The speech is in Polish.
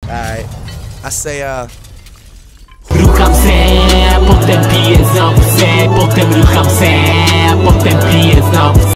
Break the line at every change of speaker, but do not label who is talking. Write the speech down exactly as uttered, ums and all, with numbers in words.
Alright. I say, uh...
Rucham se, potem piję znowu se, potem rucham se, potem piję znowu se.